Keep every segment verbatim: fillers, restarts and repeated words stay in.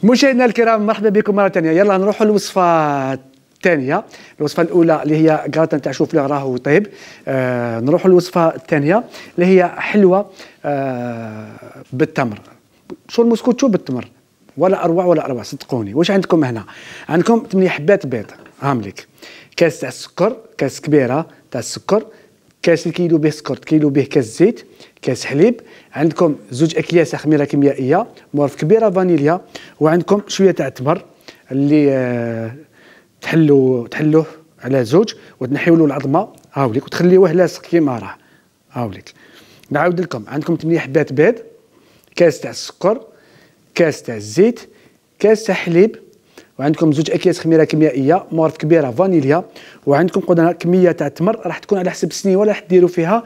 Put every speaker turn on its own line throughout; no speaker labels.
مشاهدينا الكرام مرحبا بكم مره ثانيه. يلا نروحوا للوصفه الثانيه. الوصفه الاولى اللي هي كراتان تاع شوفلور راهو طيب. آه نروحوا للوصفه الثانيه اللي هي حلوه آه بالتمر. شو المسكوتشو بالتمر ولا اروع ولا اروع صدقوني. واش عندكم هنا؟ عندكم ثمانية حبات بيض هاملك، كاس تاع السكر، كاس كبيره تاع السكر، كاس كيلو به سكر كيلو به كاس زيت، كاس حليب، عندكم زوج اكياس خميره كيميائيه، مورف كبيره فانيليا، وعندكم شويه تاع تمر اللي آه تحلوا تحلوه على زوج وتنحيوا له العظمه هاوليك وتخليوه لاصق كيما راه هاوليك. نعاود لكم، عندكم ثمانية حبات بيض، كاس تاع السكر، كاس تاع الزيت، كاس تاع حليب، وعندكم زوج اكياس خميره كيميائيه، مورف كبيره فانيليا، وعندكم قلنا كميه تاع التمر راح تكون على حسب السنين ولا راح ديروا فيها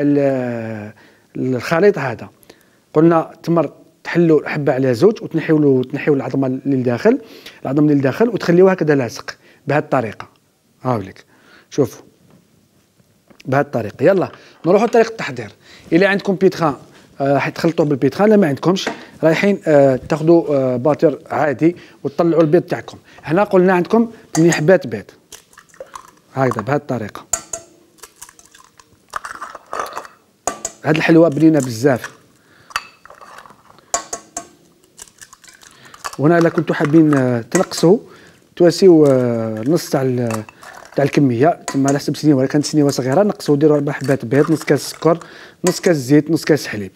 الخليط هذا. قلنا تمر تحلوا حبه على زوج وتنحيوا له تنحيوا العظمه اللي لداخل العظم اللي لداخل وتخليوه هكذا لاصق بهذه الطريقه هاوليك. شوفوا بهذه الطريقه. يلا نروحوا لطريقه التحضير. الى عندكم بيتخان راح تخلطوه بالبيتخان، لا ما عندكمش رايحين آه تاخذوا آه باتر عادي وتطلعوا البيض تاعكم. هنا قلنا عندكم ثمانية حبات بيض هكذا بهذه الطريقه. هذه الحلوه بنينه بزاف. وهنا الا كنتوا حابين آه تنقصوا تواسيو آه نص تاع تاع الكميه تما على حسب سنين، ولا كانت سنيوه صغيره نقصوا ديروا اربع حبات بيض، نص كاس سكر، نص كاس زيت، نص كاس حليب.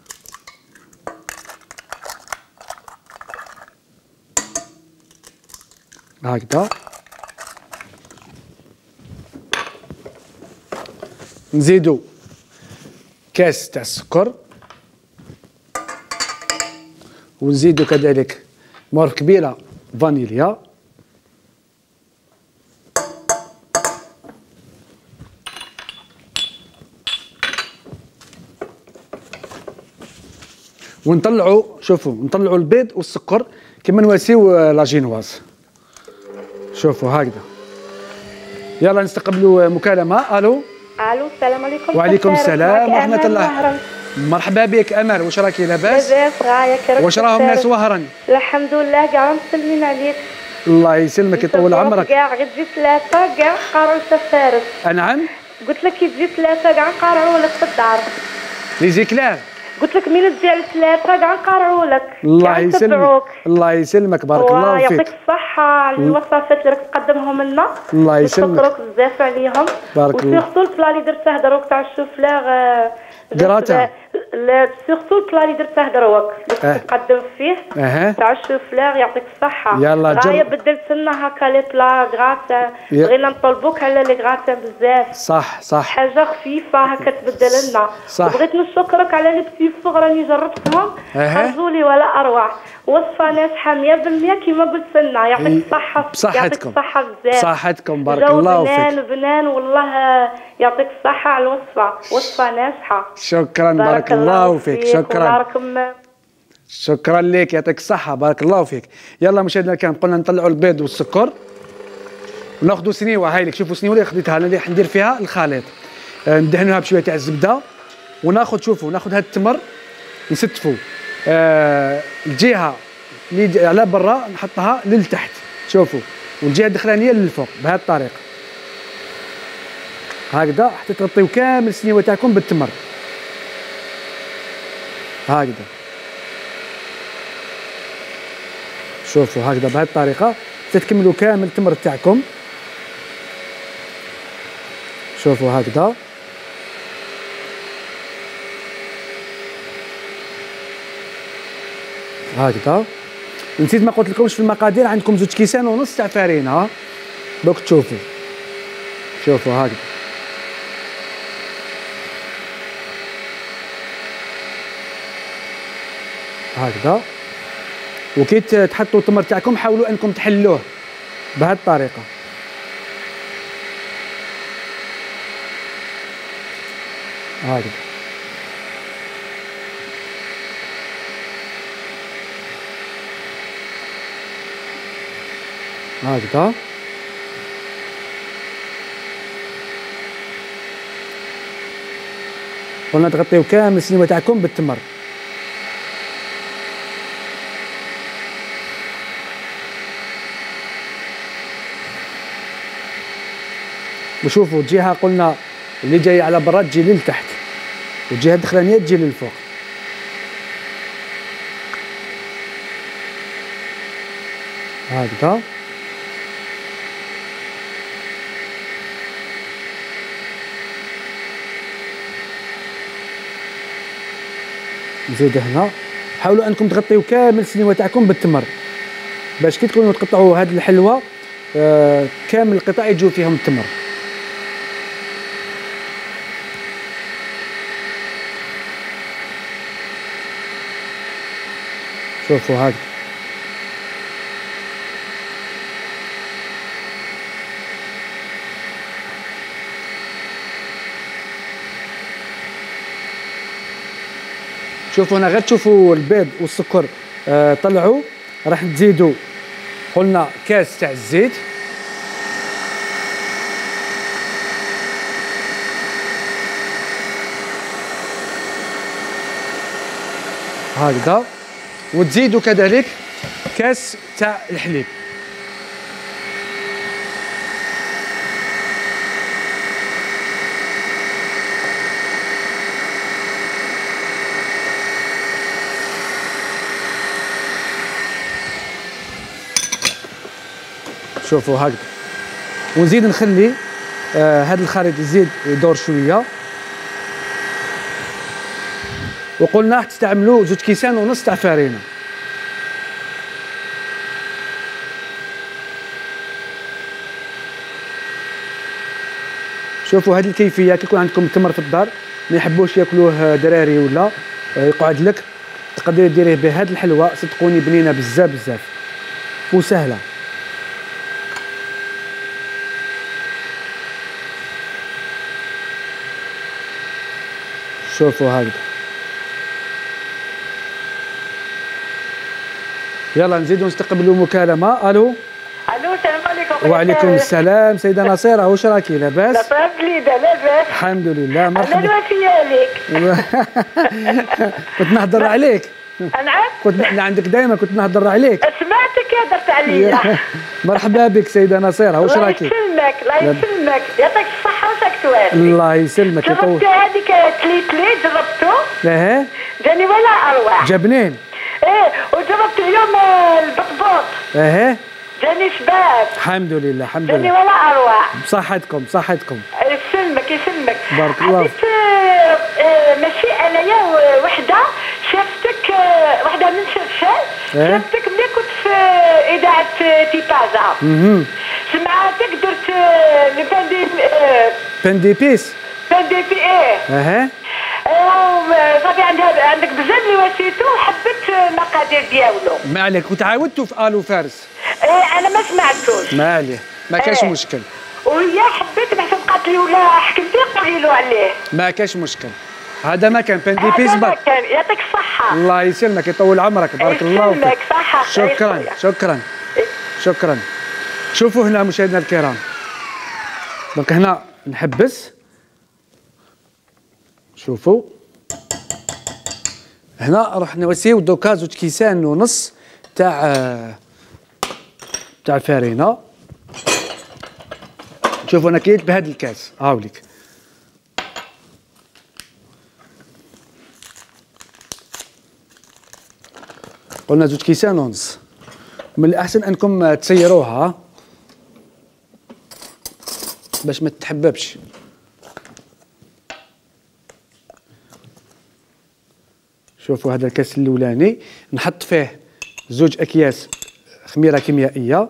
هكذا نزيدوا كاس تاع السكر، ونزيدوا كذلك مورف كبيره فانيليا، ونطلعوا شوفوا نطلعوا البيض والسكر كما نواسيو لاجينواز. شوفوا هكذا. يلا نستقبلوا مكالمه. الو
الو السلام عليكم.
وعليكم السلام ورحمه الله. مرحبا بك امل، واش راكي لاباس؟
لاباس غايه كي
واش راهم الناس وهرا؟
الحمد لله كاع مسلمين عليك.
الله يسلمك يطول عمرك.
كاع غير تجي ثلاثه كاع نقارعوا السفارس.
نعم
قلت لك كي تجي ثلاثه كاع نقارعوا لك في الدار.
لي زيكلار
قلت لك مين تجي على ثلاثه كاع نقارعوا لك.
الله يسلمك الله يسلمك بارك الله فيك.
يعطيك الصحه على الوصفات اللي راك تقدمهم لنا.
الله يسلمك.
نشكرك بزاف عليهم.
بارك الله.
وسيرتو البلا اللي درته دروك تاع الشوفلور
كراتان.
لا سيرتو البلا اللي درته دروك اللي
أه.
تقدم فيه
أه.
تاع الشوفلور يعطيك الصحه.
يلا جرب.
غايه بدلت لنا هكا لي بلا كراتان، بغينا نطلبوك على لي كراتان بزاف.
صح صح
حاجه خفيفه هكا تبدل لنا.
صح.
وبغيت نشكرك على لي بتي فوغ راني جربتهم خرجولي ولا اروع. وصفه ناجحه مية بالمية كيما قلت لنا. يعطيك الصحه.
بصحتكم.
يعطيك الصحه بزاف.
بصحتكم بارك الله فيك.
بنان بنان والله يعطيك الصحه على الوصفه. وصفه ناجحه.
شكرا بارك الله فيك. شكرا
الله
شكرا لك يعطيك الصحه بارك الله فيك. يلا مشاهدينا الكرام قلنا نطلعوا البيض والسكر وناخذوا سنيوه. هاي لك شوفوا سنيوه اللي خديتها انا اللي ندير فيها الخليط. آه ندهنوها بشويه تاع الزبده وناخذ شوفوا ناخذ هذا التمر نستفوا آه الجهه اللي على برا نحطها للتحت شوفوا، والجهه الداخلانيه للفوق بهذه الطريقه هكذا حتى تغطيو كامل السنيوه تاعكم بالتمر هكذا. شوفوا هكذا بهذه الطريقه تتكملوا كامل التمر تاعكم. شوفوا هكذا هكذا. نسيت ما قلت لكمش في المقادير، عندكم زوج كيسان ونص تاع فرينه دوك تشوفوا. شوفوا هكذا هكذا. وكي تحطوا التمر تاعكم حاولوا انكم تحلوه بهذه الطريقه هكذا. هكذا قلنا تغطيو كامل السنيوه تاعكم بالتمر وشوفوا الجهه قلنا اللي جايه على برا تجي للتحت، والجهه الدخلانيه تجي للفوق. هكذا نزيد هنا. حاولوا انكم تغطيو كامل السنيوه تاعكم بالتمر باش كي تكونوا تقطعوا هذه الحلوه آه كامل القطع يجوا فيهم التمر. شوفوا هذا شوفوا هنا غير تشوفوا البيض والسكر آه طلعوا. راح تزيدوا قلنا كاس تاع الزيت، هكذا، وتزيدوا كذلك كاس تاع الحليب. شوفوا هكذا، ونزيد نخلي آه هذا الخليط يزيد يدور شويه. وقلنا راح تستعملوا زوج كيسان ونص تاع فرينه. شوفوا هذه الكيفيه كي يكون عندكم تمر في الدار ما يحبوش ياكلوه دراري ولا يقعد لك، تقدري ديريه بهذه الحلوه. صدقوني بنينه بزاف بزاف وسهله. شوفوا هكذا. يلا نزيدوا نستقبلوا مكالمه. الو
الو السلام عليكم.
وعليكم السلام سيده نصيره، واش راكي لاباس؟
لاباس بليده لاباس
الحمد لله. مرحبا.
انا الوفيه عليك.
كنت نهضر عليك.
نعم
كنت عندك دائما كنت نهضر عليك.
سمعتك هضرت عليا.
مرحبا بك سيده نصيره، واش راكي؟
الله يسلمك الله يسلمك يعطيك الصحه وسكتوات.
الله يسلمك.
جربت هذيك تليتلي جربته؟
اها
جاني ولا اروع.
جبنين.
ايه وجربت اليوم البطبوط.
اها
جاني شباب.
الحمد لله الحمد
جاني
لله.
ولا اروع.
بصحتكم بصحتكم.
يسلمك يسلمك.
بارك الله.
حبيت ماشي انايا وحده شافتك وحده من شرشال شافتك ملي كنت في اذاعه تيبازا.
اها
سمعتك درت لي بان دي
بان دي بيس.
بان دي بي ايه.
اها
صافي عندها عندك بزاف اللي واسيتو وحبيت المقادير ديالو.
ما عليك. وتعاودتوا في الو فارس؟
ايه انا ما سمعتوش.
ما عليه ما كاش
إيه.
مشكل.
وهي حبيت نحسب قالت لي ولا حكمتي قولي له عليه.
ما كاش مشكل. هذا ما كان بان دي بيس
هذا ما
برك.
كان. يعطيك الصحه.
الله يسلمك يطول عمرك. بارك الله فيك.
يسلمك صحه.
شكرا شكرا شكرا. شوفوا هنا مشاهدينا الكرام، دونك هنا نحبس. شوفوا هنا راح نوسيو دوكا زوج كيسان ونص تاع تاع الفارينه. شوفوا انا كليت بهذا الكاس هاوليك. قلنا زوج كيسان ونص. من الاحسن انكم تسيروها باش ما تتحببش. شوفوا هذا الكاس الاولاني نحط فيه زوج اكياس خميره كيميائيه.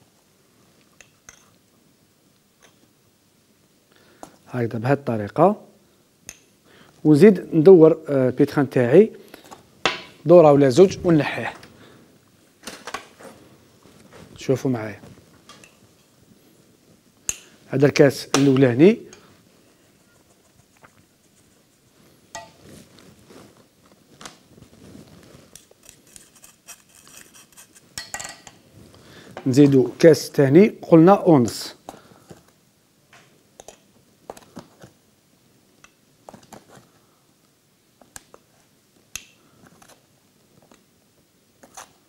هكذا بهذه الطريقه. ونزيد ندور البيتخان تاعي دوره ولا زوج ونحيه. شوفوا معايا هذا الكاس الاولاني نزيدو كاس ثاني قلنا ونص.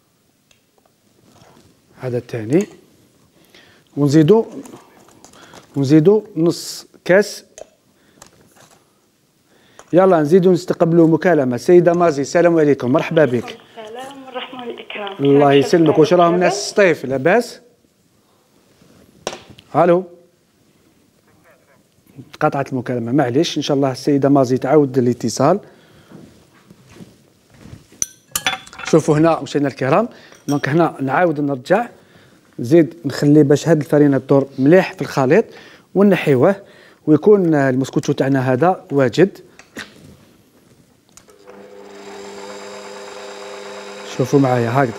هذا الثاني ونزيدو ونزيدو نص كاس. يلا نزيدو نستقبلوا مكالمه. سيده مازي السلام عليكم، مرحبا بك.
السلام والرحمه والاكرام.
الله يسلمك، واش راهم ناس سطيف لاباس؟ الو قطعت المكالمه، معليش ان شاء الله السيده مازي تعاود الاتصال. شوفوا هنا مشاهدينا الكرام، دونك هنا نعاود نرجع نزيد نخلي باش هاد الفرينه تدور مليح في الخليط ونحيوه ويكون المسكوتشو تاعنا هذا واجد. شوفوا معايا هكذا.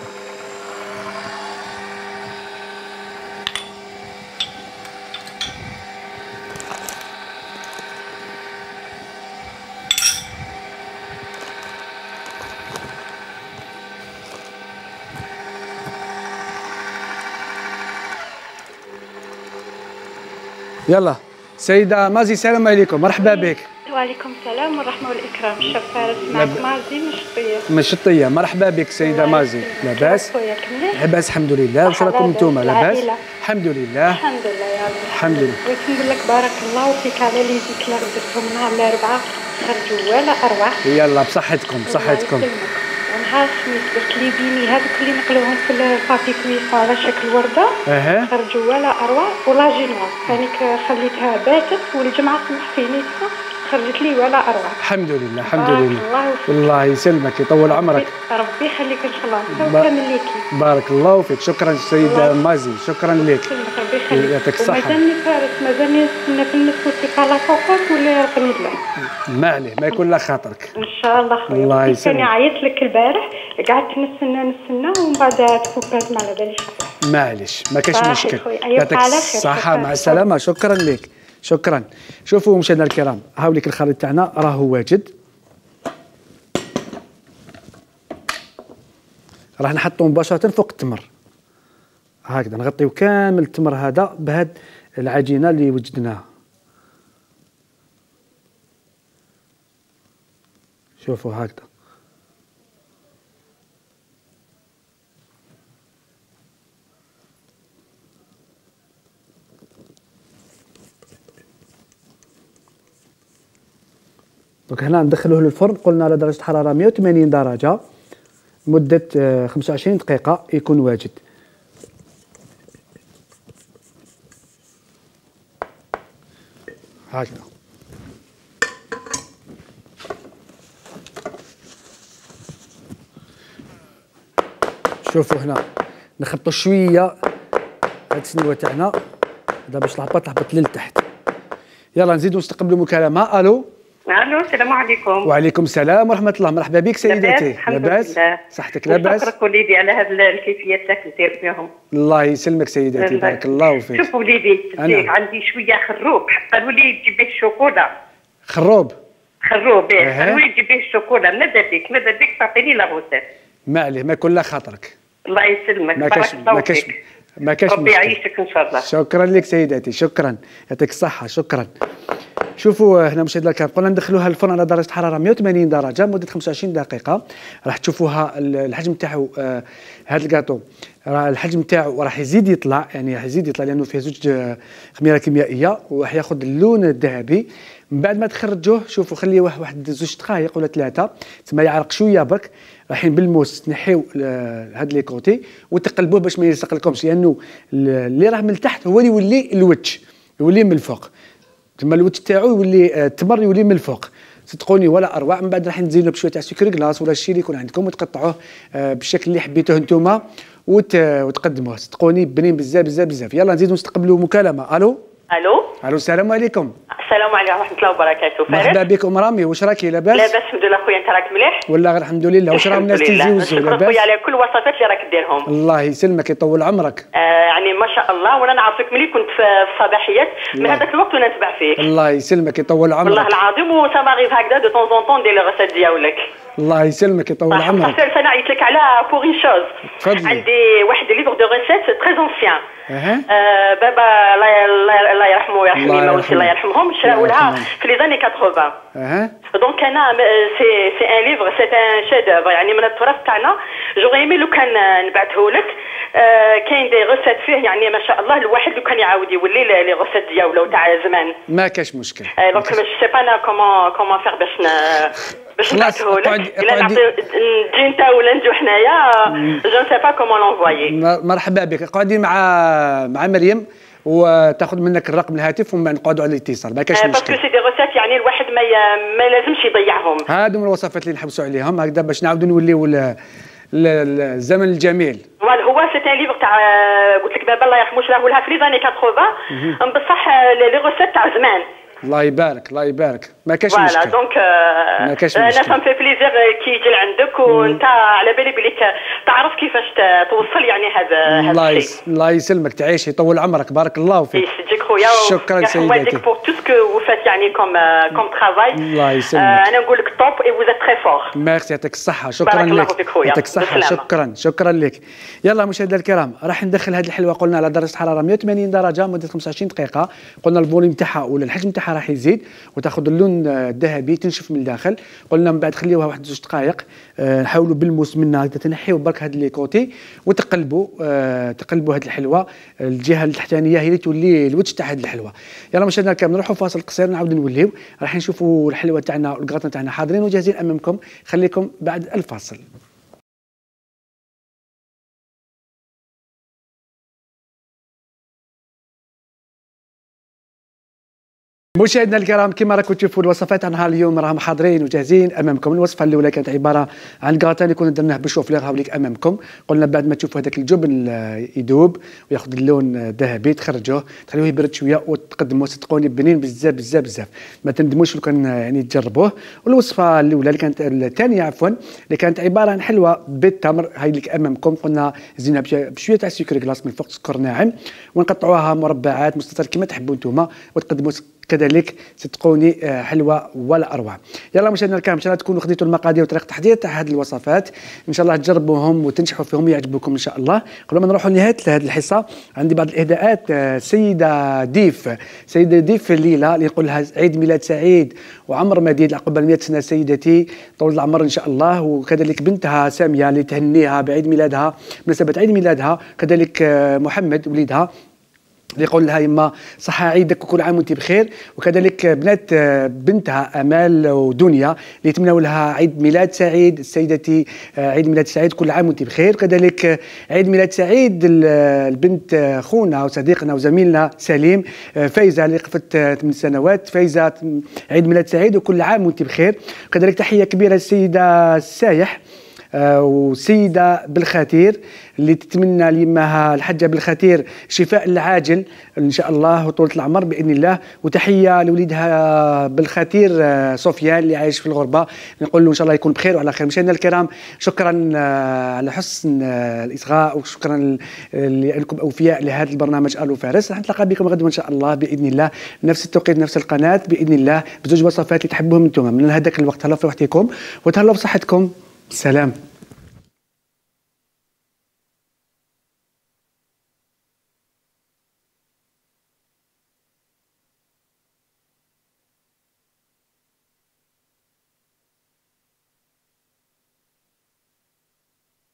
يلا سيدة مازي السلام عليكم، مرحبا بك.
وعليكم السلام والرحمة والإكرام. الشيف فارس معك مازي من الشطية.
من الشطية، مرحبا بك سيدة مازي. لاباس؟ لاباس الحمد لله. واش راكم نتوما لاباس؟ الحمد لله.
الحمد لله يا ربي.
الحمد لله.
بغيت نقول لك بارك الله فيك على لي ديكلار درتهم نهار الأربعاء، خرجوا ولا أروع.
يلا بصحتكم بصحتكم.
ونهار الخميس درت لي بيني هذوك اللي نقلوهم في البابي كويس على شكل وردة.
اها.
خرجوا ولا أروع. ولا جينوا هانيك خليتها باتت والجمعة سمح فينيتها خرجت لي ولا اروع.
الحمد لله الحمد لله. الله يسلمك يطول عمرك.
ربي يخليك ان شاء الله. كامل ليكي.
بارك الله فيك. شكرا سيدة مازي، شكرا لك.
ربي يخليك.
يعطيك الصحة.
ومازالني فارس مازالني نستنى في النسوتي على فوقك ولا نقول له.
ما عليه ما يكون لا خاطرك.
ان شاء الله خويا.
الله يسلمك.
كان عيطت لك البارح قعدت نستنى نستنى ومن بعد تفوقات ما على باليش.
معليش ما كاش مشكل.
يعطيك
الصحة مع السلامة. شكرا لك. شكرا. شوفوا مشاهدينا الكرام، هاوليك الخليط تاعنا راهو واجد. راح نحطو مباشرة فوق التمر هكذا، نغطيو كامل التمر هذا بهاد العجينة اللي وجدناها. شوفوا هكذا. دونك هنا ندخلوه للفرن، قلنا على درجة حرارة مئة وثمانين درجة مدة خمسة وعشرين دقيقة يكون واجد. هكذا. شوفوا هنا نخبطوا شوية هاد السنوة تاعنا هذا باش الهبط تهبط للتحت. يلا نزيدو نستقبلوا مكالمة. الو.
الو السلام عليكم.
وعليكم السلام ورحمة الله، مرحبا بك سيدتي.
لاباس؟
صحتك لاباس؟
نشكرك وليدي على هذه الكيفيات اللي دير فيهم.
الله يسلمك سيدتي، بارك الله فيك.
شوف وليدي عندي شوية خروب، قالوا لي تجيب به الشوكولة.
خروب؟
خروب ايه، قالوا لي تجيب به الشوكولة، ماذا بك ماذا بك تعطيني لا غوسات.
ما عليه ما يكون لا خاطرك.
الله يسلمك،
ما
بارك الله فيك.
ما كاش
ربي يعيشك ان شاء الله.
شكرا لك سيدتي، شكرا يعطيك الصحة. شكرا. شوفوا هنا مشاهدينا الكرام، قلنا ندخلوها الفرن على درجة حرارة مئة وثمانين درجة مدة خمسة وعشرين دقيقة. راح تشوفوها الحجم تاعو آه هذا الكاطو الحجم تاعو راح يزيد يطلع، يعني راح يزيد يطلع لأنه فيه زوج خميرة كيميائية وراح ياخذ اللون الذهبي. من بعد ما تخرجوه شوفوا خليه واحد زوج دقائق ولا ثلاثة تما يعرق شوية برك، رايحين بالموس تنحيو هاد لي كوتي وتقلبوه باش ما يلصق لكمش، لأنه اللي راه من التحت هو اللي يولي الوجه يولي من الفوق، تما الوجه تاعو يولي التمر يولي من الفوق. صدقوني ولا اروع. من بعد راح نزيدوا بشويه تاع سكر كلاص ولا الشي اللي يكون عندكم وتقطعوه بالشكل اللي حبيتوه نتوما وتقدموه. صدقوني بنين بزاف بزاف بزاف. يلا نزيدوا نستقبلوا مكالمه. الو
الو
الو السلام عليكم.
السلام عليكم ورحمه الله وبركاته.
مرحبا بك ام رامي، واش راكي لاباس؟
لاباس الحمد لله خويا، انت راك مليح؟
والله غير الحمد لله. واش راهم الناس تيزوزوا لاباس؟
خويا على كل الوصفات اللي راك ديرهم.
الله يسلمك يطول عمرك.
آه يعني ما شاء الله، وانا نعرفك ملي كنت في الصباحيات من هذاك الوقت وانا نتبع فيك.
الله يسلمك يطول عمرك.
والله العظيم، وسا ماريف هكذا دو طون طون طون دير لي غوسيت ديالك.
الله يسلمك يطول عمرك.
صح انا عيط لك على بور اون شوز.
تفضلي.
عندي واحد ليفر دو ريسيت تري انسيان.
اها
آه بابا الله يرحمه ويرحم مولاي الله يرحمهم شراو لها في لي زاني ثمانين.
اها
دونك انا سي سي ان ليفر سي ان شيف دوفر يعني من التراث تاعنا. جوغي ايمي لو كان نبعثه لك. آه كاين دي غوسيت فيه يعني ما شاء الله الواحد لو كان يعاود يولي لي غوسيت ديالو تاع زمان.
ما كاش مشكل.
دونك جو سي با انا كومون كومون فير باش باش نبعثه لك. الا نعطي نجي انت ولا نجيو حنايا جو سي با كومون لونفوايي.
مرحبا بك. قعدي مع مع مريم وتاخذ منك الرقم الهاتف ومن نقعدوا على الاتصال ما كاش مشكل.
باسكو سي دي روسيت يعني الواحد ما ما لازمش يضيعهم.
هادو من الوصفات اللي نحبسوا عليهم هكذا باش نعاودوا نوليو الزمن الجميل.
فوالا هو سي ان ليفر تاع قلت لك بابا الله يرحمه شراه لها في لي زاني ثمانين بصح لي روسيت تاع زمان.
الله يبارك الله يبارك ما كاش مشكل.
فوالا دونك
ما كاش
انا
مشكل.
فهم في بليزير كي يجي لعندك وانت على بالي بليك تعرف كيفاش توصل يعني هذا هذا
الله
الشيء.
الله يسلمك تعيش يطول عمرك بارك الله فيك.
يسجدك خويا
شكرا سيداتي.
بور تو سكو و فات يعني كوم كوم ترافاي.
الله يسلمك.
انا نقول لك توب اي فوز ات تري فور.
ميرسي يعطيك الصحة شكرا
بارك الله
لك.
فيك خويا.
يعطيك الصحة شكرا شكرا لك. يلا مشاهدينا الكرام راح ندخل هذه الحلوة قلنا على درجة حرارة مئة وثمانين درجة مدة خمسة وعشرين دقيقة. قلنا الفوليوم تاعها ولا الحجم تاعها راح يزيد وتاخذ اللون الذهبي تنشف من الداخل. قلنا من بعد خليوها واحد زوج دقائق. أه نحاولوا بالموس منها تنحيوا برك هاد لي كوتي وتقلبوا أه تقلبوا هاد الحلوه الجهه التحتانيه هي اللي تولي الوجه تاع هاد الحلوه. يلا مشاهدينا الكرام نروحوا فاصل قصير نعاودوا نوليو راح نشوفوا الحلوه تاعنا والكراطه تاعنا حاضرين وجاهزين امامكم. خليكم بعد الفاصل. مشاهدينا الكرام كما راكم تشوفوا الوصفات تاعنا اليوم راهم حاضرين وجاهزين امامكم. الوصفه الاولى كانت عباره عن كراطان اللي كنا درناه بالشوفليغ هاوليك امامكم. قلنا بعد ما تشوفوا هذاك الجبن يذوب وياخذ اللون الذهبي تخرجوه تخليوه يبرد شويه وتقدموه صدقوني بنين بزاف بزاف بزاف ما تندموش لو كان يعني تجربوه. والوصفه الاولى اللي كانت الثانيه عفوا اللي كانت عباره عن حلوه بالتمر هاي لك امامكم. قلنا زينها بشويه تاع سكر كلاص من فوق سكر ناعم ونقطعوها مربعات مستطيل كما تحبوا نتوما وتقدموا كذلك صدقوني حلوه ولا اروع. يلا مشاهدينا الكرام ان شاء الله تكونوا خديتوا المقادير وطريقه التحضير تاع هذه الوصفات ان شاء الله تجربوهم وتنجحوا فيهم يعجبوكم ان شاء الله. قبل ما نروحوا لنهايه هذه الحصه عندي بعض الاهداءات. سيده ديف سيده ديف الليله اللي نقول لها عيد ميلاد سعيد وعمر مديد عقب مئة سنه سيدتي طول العمر ان شاء الله. وكذلك بنتها ساميه اللي تهنيها بعيد ميلادها بمناسبه عيد ميلادها. كذلك محمد وليدها اللي يقول لها يما صحة عيدك وكل عام وانت بخير. وكذلك بنات بنتها امال ودنيا اللي يتمنوا لها عيد ميلاد سعيد سيدتي عيد ميلاد سعيد كل عام وانت بخير. وكذلك عيد ميلاد سعيد البنت خونا وصديقنا وزميلنا سليم فايزه اللي قفت ثمان سنوات. فايزه عيد ميلاد سعيد وكل عام وانت بخير. وكذلك تحيه كبيره للسيده السايح وسيدة بالخاتير اللي تتمنى ليماها الحجة بالخاتير شفاء العاجل إن شاء الله وطولة العمر بإذن الله. وتحية لوليدها بالخاتير سفيان اللي عايش في الغربة نقول له إن شاء الله يكون بخير وعلى خير. مشاهدينا الكرام شكرا على حسن الإصغاء وشكرا لأنكم أوفياء لهذا البرنامج آلو فارس. راح نتلاقى بكم غدوة إن شاء الله بإذن الله نفس التوقيت نفس القناة بإذن الله بزوج وصفات اللي تحبوهم أنتم من هذاك الوقت. تهلاو في وقتكم وتهلاو بصحتكم. سلام.